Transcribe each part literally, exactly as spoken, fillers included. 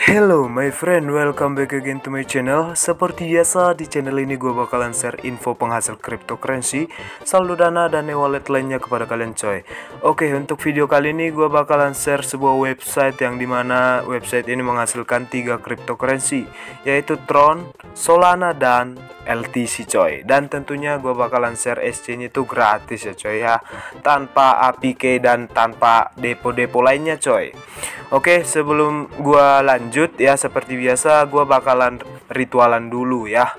Hello my friend, welcome back again to my channel. Seperti biasa di channel ini gue bakalan share info penghasil cryptocurrency, saldo dana dan e-wallet lainnya kepada kalian coy. Oke, untuk video kali ini gue bakalan share sebuah website yang dimana website ini menghasilkan tiga cryptocurrency, yaitu Tron, Solana dan L T C coy. Dan tentunya gue bakalan share exchange itu gratis ya coy ya, tanpa A P K dan tanpa depo-depo lainnya coy. Oke, sebelum gue lanjut ya, seperti biasa gue bakalan ritualan dulu ya.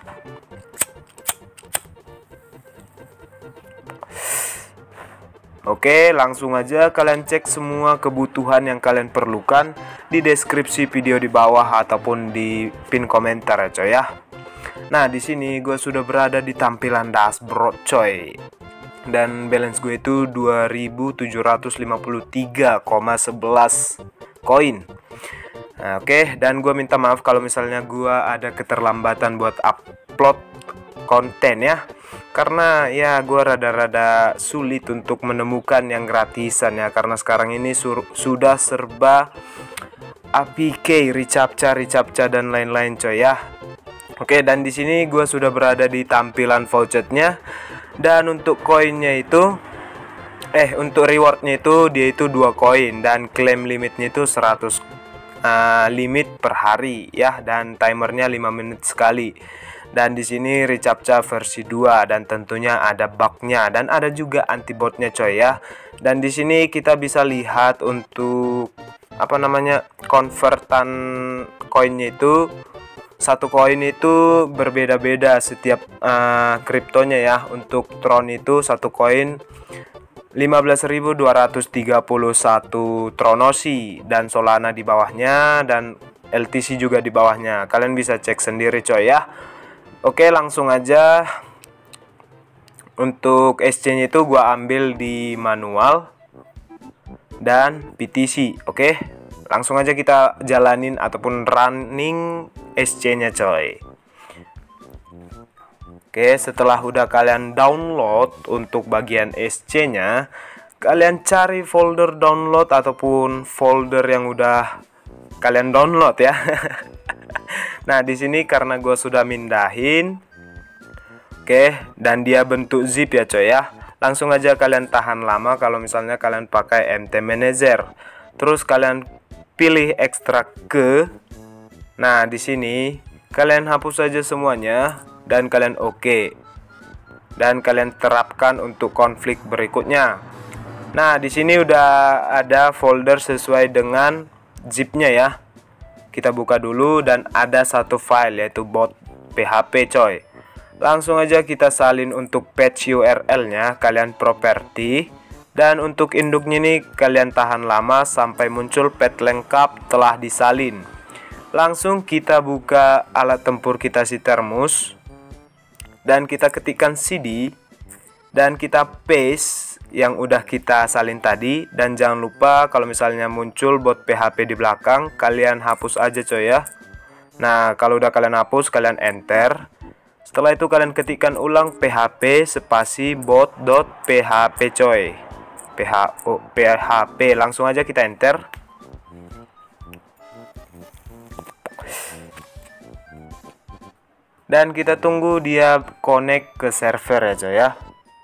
Oke, langsung aja kalian cek semua kebutuhan yang kalian perlukan di deskripsi video di bawah ataupun di pin komentar ya coy ya. Nah, di sini gue sudah berada di tampilan dashboard coy. Dan balance gue itu dua ribu tujuh ratus lima puluh tiga koma sebelas koin. Nah, oke, okay. Dan gue minta maaf kalau misalnya gue ada keterlambatan buat upload konten ya, karena ya gue rada-rada sulit untuk menemukan yang gratisan ya, karena sekarang ini sudah serba A P K, recaptcha, recaptcha dan lain-lain coy ya. Oke, okay, dan di sini gue sudah berada di tampilan vouchernya, dan untuk koinnya itu eh untuk rewardnya itu dia itu dua koin, dan claim limitnya itu seratus uh, limit per hari ya, dan timernya lima menit sekali. Dan di sini recaptcha versi dua, dan tentunya ada bugnya dan ada juga antibotnya coy ya. Dan di sini kita bisa lihat untuk apa namanya konvertan koinnya itu, satu koin itu berbeda-beda setiap uh, kriptonya ya. Untuk Tron itu satu koin lima belas ribu dua ratus tiga puluh satu Tronosi, dan Solana di bawahnya, dan L T C juga di bawahnya. Kalian bisa cek sendiri coy ya. Oke, langsung aja. Untuk exchange itu gua ambil di manual dan B T C. Oke, langsung aja kita jalanin ataupun running exchange-nya coy. Oke, setelah udah kalian download untuk bagian exchange-nya, kalian cari folder download ataupun folder yang udah kalian download ya. Nah, di sini karena gue sudah mindahin, oke, dan dia bentuk zip ya coy ya. Langsung aja kalian tahan lama kalau misalnya kalian pakai M T Manager. Terus kalian pilih ekstrak ke. Nah, di sini kalian hapus saja semuanya dan kalian oke. Dan kalian terapkan untuk konflik berikutnya. Nah, di sini udah ada folder sesuai dengan zipnya ya. Kita buka dulu, dan ada satu file yaitu bot P H P coy. Langsung aja kita salin untuk patch U R L-nya, kalian property. Dan untuk induknya nih kalian tahan lama sampai muncul path lengkap telah disalin. Langsung kita buka alat tempur kita si Termus, dan kita ketikkan C D, dan kita paste yang udah kita salin tadi. Dan jangan lupa kalau misalnya muncul bot P H P di belakang, kalian hapus aja coy ya. Nah, kalau udah kalian hapus, kalian enter. Setelah itu kalian ketikkan ulang php spasi bot.php coy. Ph oh, php, langsung aja kita enter. Dan kita tunggu dia connect ke server ya coy ya.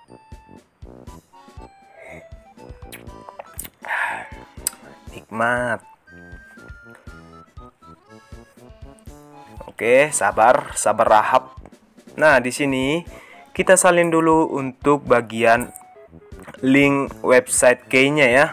Nikmat. Oke, sabar, sabar rahap. Nah, di sini kita salin dulu untuk bagian link website key-nya ya.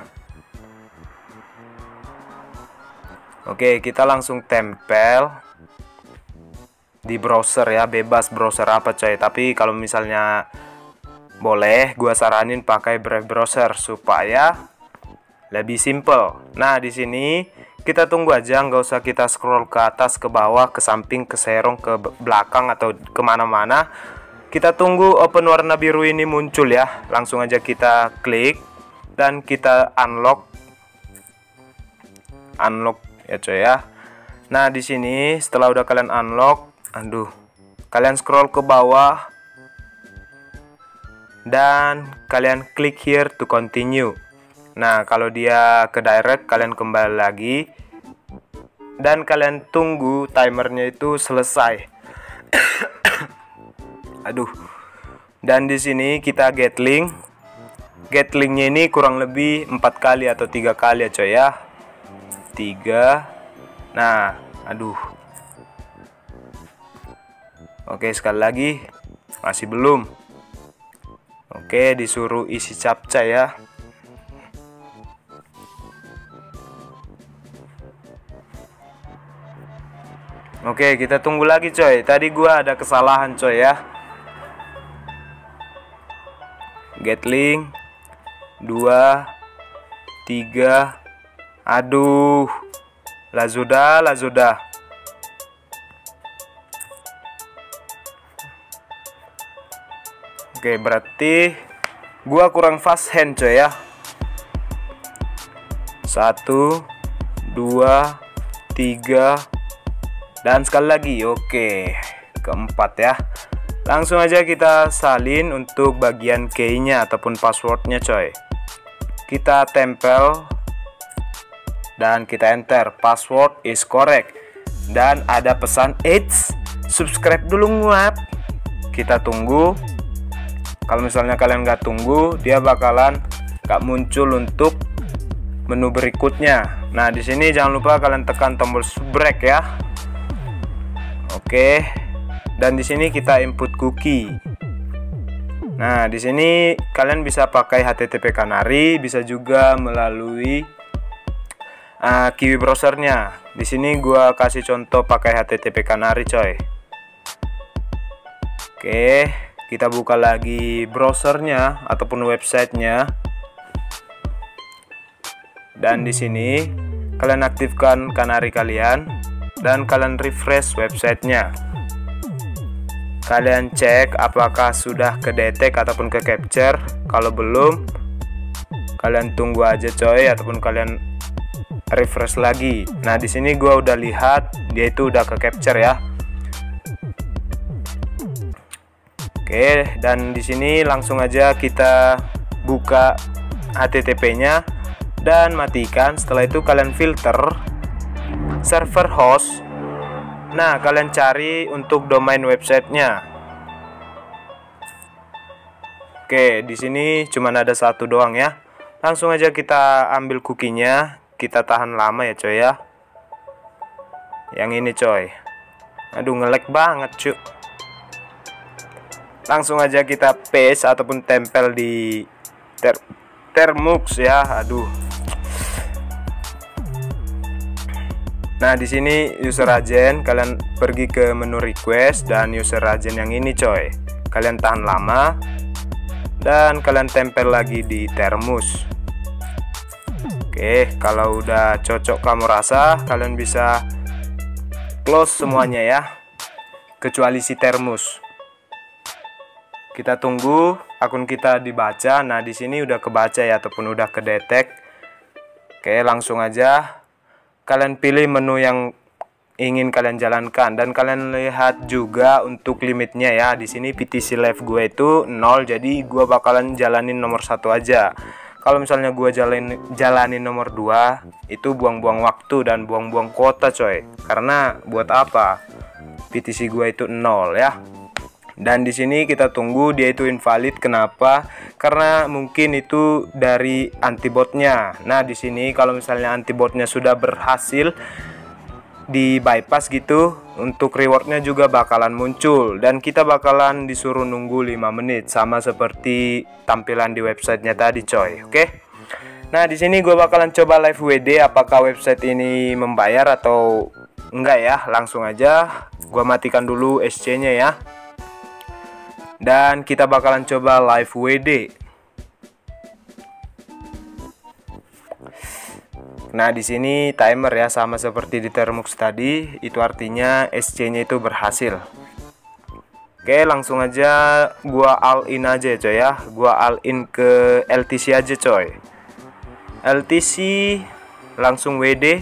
Oke, kita langsung tempel di browser ya, bebas browser apa coy. Tapi kalau misalnya boleh, gua saranin pakai Brave browser supaya lebih simple. Nah, di sini kita tunggu aja, nggak usah kita scroll ke atas, ke bawah, ke samping, ke serong, ke belakang atau kemana-mana. Kita tunggu open warna biru ini muncul ya. Langsung aja kita klik dan kita unlock, unlock ya coy ya. Nah, di sini setelah udah kalian unlock, aduh, kalian scroll ke bawah dan kalian klik here to continue. Nah, kalau dia ke direct, kalian kembali lagi dan kalian tunggu timernya itu selesai. Aduh. Dan di sini kita get link. Get linknya ini kurang lebih empat kali atau tiga kali ya coy ya. Tiga. Nah, aduh. Oke, sekali lagi. Masih belum. Oke, disuruh isi captcha ya. Oke, kita tunggu lagi coy. Tadi gua ada kesalahan coy ya. Get link dua tiga. Aduh. Lazuda, lazuda. Oke, berarti gua kurang fast hand coy ya. Satu, dua, tiga. Dan sekali lagi, oke, keempat ya. Langsung aja kita salin untuk bagian key-nya ataupun passwordnya coy. Kita tempel dan kita enter, password is correct. Dan ada pesan, eits, subscribe dulu nguap. Kita tunggu. Kalau misalnya kalian nggak tunggu, dia bakalan nggak muncul untuk menu berikutnya. Nah, di sini jangan lupa kalian tekan tombol break ya. Oke, dan di sini kita input cookie. Nah, di sini kalian bisa pakai H T T P Canary, bisa juga melalui uh, Kiwi browsernya. Di sini gua kasih contoh pakai H T T P Canary, coy. Oke, kita buka lagi browsernya ataupun websitenya. Dan di sini kalian aktifkan Canary kalian. Dan kalian refresh websitenya. Kalian cek apakah sudah kedetek ataupun ke capture. Kalau belum, kalian tunggu aja coy, ataupun kalian refresh lagi. Nah, di sini gua udah lihat dia itu udah ke capture ya. Oke, dan di sini langsung aja kita buka H T T P-nya dan matikan. Setelah itu kalian filter server host. Nah, kalian cari untuk domain websitenya. Oke, di sini cuman ada satu doang ya. Langsung aja kita ambil cookie-nya, kita tahan lama ya coy ya. Yang ini coy. Aduh, nge-lag banget cuy. Langsung aja kita paste ataupun tempel di ter termux ya. Aduh. Nah, di sini user agent, kalian pergi ke menu request dan user agent yang ini coy. Kalian tahan lama dan kalian tempel lagi di termus. Oke, kalau udah cocok kamu rasa, kalian bisa close semuanya ya. Kecuali si termus. Kita tunggu akun kita dibaca. Nah, di sini udah kebaca ya ataupun udah kedetek. Oke, langsung aja kalian pilih menu yang ingin kalian jalankan dan kalian lihat juga untuk limitnya ya. Di sini P T C live gue itu nol, jadi gue bakalan jalanin nomor satu aja. Kalau misalnya gue jalanin jalanin nomor dua, itu buang-buang waktu dan buang-buang kuota coy. Karena buat apa? P T C gue itu nol ya. Dan di sini kita tunggu dia itu invalid. Kenapa? Karena mungkin itu dari antibotnya. Nah, di sini kalau misalnya antibotnya sudah berhasil di bypass gitu, untuk rewardnya juga bakalan muncul dan kita bakalan disuruh nunggu lima menit sama seperti tampilan di websitenya tadi coy. Oke. Nah, di sini gue bakalan coba live W D apakah website ini membayar atau enggak ya. Langsung aja gue matikan dulu S C-nya ya. Dan kita bakalan coba live W D. Nah, di sini timer ya sama seperti di termux tadi, itu artinya S C-nya itu berhasil. Oke, langsung aja gua all in aja coy ya. Gua all in ke L T C aja coy. L T C langsung W D.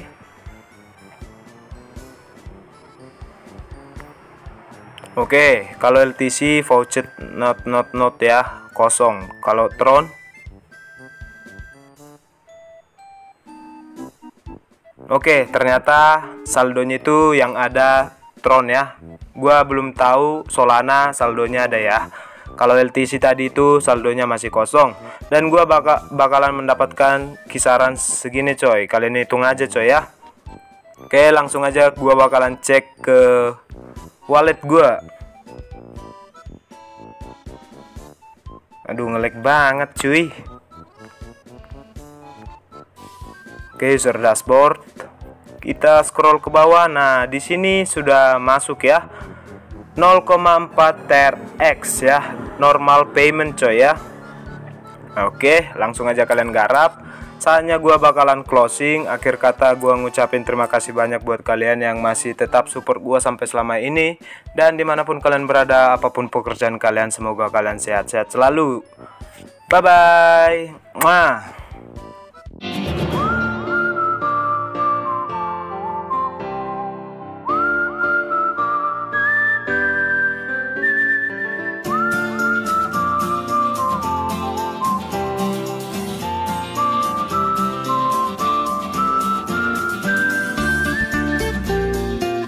Oke, kalau L T C voucher not not not ya, kosong. Kalau Tron Oke, ternyata saldonya itu yang ada Tron ya. Gua belum tahu Solana saldonya ada ya. Kalau L T C tadi itu saldonya masih kosong, dan gua baka, bakalan mendapatkan kisaran segini coy. Kalian hitung aja coy ya. Oke, langsung aja gua bakalan cek ke wallet gua. Aduh, ngelag banget cuy. Oke, user dashboard. Kita scroll ke bawah. Nah, di sini sudah masuk ya. nol koma empat T R X ya. Normal payment coy ya. Oke, langsung aja kalian garap. Saatnya gua bakalan closing. Akhir kata gua ngucapin terima kasih banyak buat kalian yang masih tetap support gua sampai selama ini. Dan dimanapun kalian berada, apapun pekerjaan kalian, semoga kalian sehat-sehat selalu. Bye bye. Mwah.